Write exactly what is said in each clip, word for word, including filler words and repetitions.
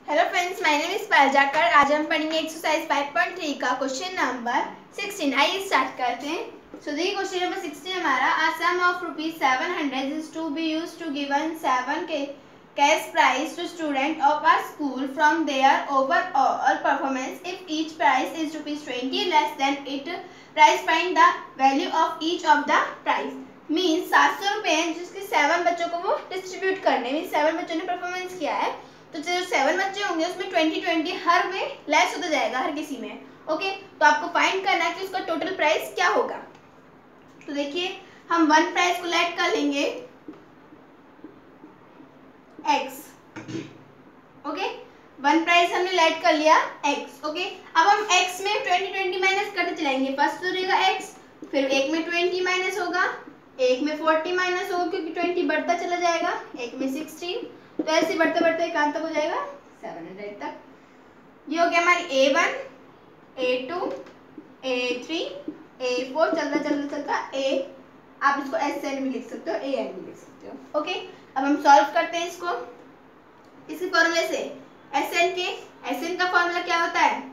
Hello friends, my name is Parjakar. आज हम पढ़ेंगे एक्सरसाइज फाइव पॉइंट थ्री का क्वेश्चन नंबर सिक्सटीन। आइए स्टार्ट करते हैं। सो देखिए क्वेश्चन नंबर सिक्सटीन हमारा, a sum of rupees seven hundred is to be used to given seven के cash prize to student of our school from their overall performance. If each prize is rupees twenty less than it prize, find the value of each of the price. Means सात सौ रुपये हैं जिसके seven बच्चों को वो distribute करने, means seven बच्चों ने परफॉर्मेंस किया है, तो जो सेवन बच्चे होंगे उसमें ट्वेंटी ट्वेंटी हर में लेस होता जाएगा, हर किसी में। ओके, तो आपको फाइंड करना है कि उसका टोटल प्राइस क्या होगा। तो देखिए हम वन प्राइस को लेट कर लेंगे x। ओके, वन प्राइस हमने लेट कर लिया x। ओके, अब हम x में ट्वेंटी ट्वेंटी माइनस करते चलाएंगे। फर्स्ट तो रहेगा x, फिर एक में ट्वेंटी माइनस होगा, एक में फोर्टी माइनस होगा क्योंकि ट्वेंटी बढ़ता चला जाएगा, एक में सिक्सटीन, तो ऐसे बढ़ते बढ़ते कहाँ तक हो जाएगा, सेवन हंड्रेड तक। ये हो गया हमारी A one, A two, A three, A four, चलता चलता चलता ए, आप इसको एस एन भी लिख सकते हो, ए एन भी लिख सकते हो। ओके, अब हम सॉल्व करते हैं इसको इसी फॉर्मूले से। एस एन के एस एन का फॉर्मूला क्या होता है,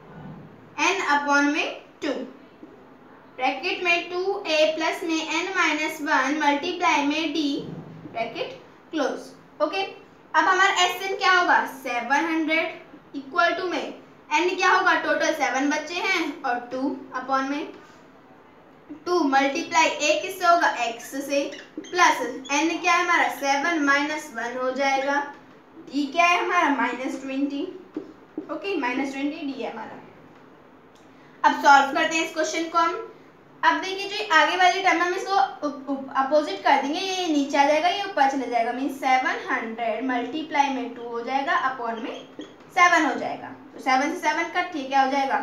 एन अपॉन में टू, ब्रैकेट में टू ए प्लस में एन माइनस वन मल्टीप्लाई में डी, ब्रैकेट क्लोज। ओके, अब हमारा एस एन क्या होगा, सेवन हंड्रेड इक्वल टू में एन क्या होगा, टोटल सेवन बच्चे हैं और टू अपॉन में टू मल्टीप्लाई ए किससे होगा, एक्स से, प्लस एन क्या है हमारा सेवन माइनस वन हो जाएगा, डी क्या है हमारा minus twenty. Okay, minus twenty D है हमारा। अब सॉल्व करते हैं इस क्वेश्चन को हम। अब देखिए जो आगे वाली टर्म हम इसको अपोजिट कर देंगे, ये नीचे आ जाएगा, ये ऊपर चले जाएगा, मीन सेवन हंड्रेड मल्टीप्लाई में टू हो जाएगा अपॉन में सेवन हो जाएगा। तो सेवन से सेवन कट, ठीक क्या हो जाएगा,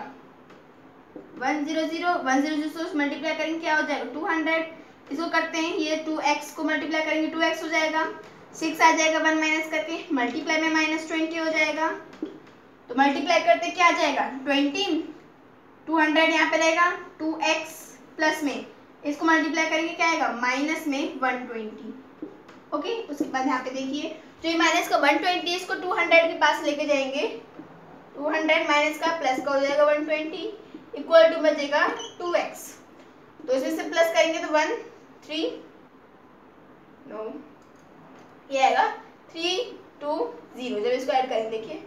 one zero zero, one zero zero से मल्टीप्लाई करेंगे क्या हो जाएगा, टू हंड्रेड। इसको करते हैं, ये टू एक्स को मल्टीप्लाई करेंगे टू एक्स हो जाएगा, सिक्स आ जाएगा वन माइनस करके, मल्टीप्लाई में माइनस ट्वेंटी हो जाएगा, तो मल्टीप्लाई करते क्या आ जाएगा, ट्वेंटी, टू हंड्रेड यहाँ पे रहेगा, टू एक्स प्लस में इसको मल्टीप्लाई करेंगे क्या आएगा, माइनस में वन ट्वेंटी। ओके, उसके बाद यहाँ पे देखिए जो ये माइनस का वन ट्वेंटी इसको टू हंड्रेड के पास लेके जाएंगे, टू हंड्रेड माइनस का प्लस का हो जाएगा वन ट्वेंटी, इक्वल टू बचेगा टू एक्स, तो इसमें से प्लस करेंगे तो वन थ्री नो ये आएगा थ्री टू जीरो। जब इसको ऐड करेंगे देखिए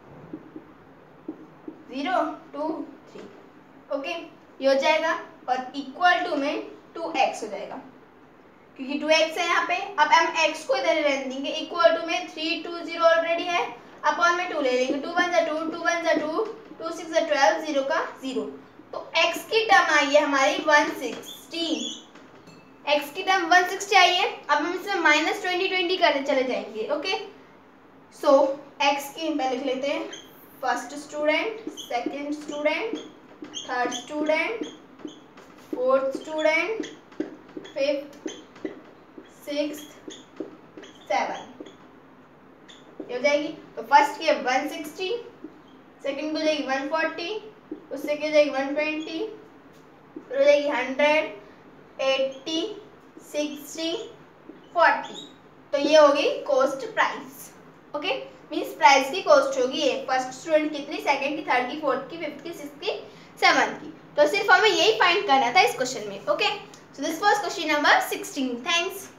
जीरो टू थ्री। ओके, ये हो जाएगा और इक्वल टू में टू एक्स हो जाएगा क्योंकि टू एक्स है यहाँ पे। अब हम x को इधर रहने देंगे, इक्वल टू में थ्री टू जीरो ऑलरेडी है, अपॉन में टू ले लेंगे, टू वन जा टू, टू वन जा टू, टू सिक्स जा ट्वेल्व, जीरो का जीरो, तो x की टर्म आई है हमारी वन सिक्सटी। x की टर्म वन सिक्सटी आई है। अब हम इसमें माइनस ट्वेंटी ट्वेंटी करते चले जाएंगे। ओके, सो x की पहले लिख लेते हैं, first student, second student, third student, fourth student, fifth, sixth, seven, ये हो जाएगी। तो फर्स्ट की है वन सिक्सटी, सेकंड को जाएगी वन फोर्टी, उससे की जाएगी वन ट्वेंटी, फिर हो जाएगी हंड्रेड, एट्टी, सिक्सटी, फोर्टी। तो ये होगी cost price. Okay, means price की कॉस्ट होगी ये फर्स्ट स्टूडेंट कितनी, सेकंड की, थर्ड की, फोर्थ की, फिफ्थ की, सिक्स्थ की, सेवन की। तो सिर्फ हमें यही फाइंड करना था इस क्वेश्चन में। Okay, so this was question number sixteen. Thanks.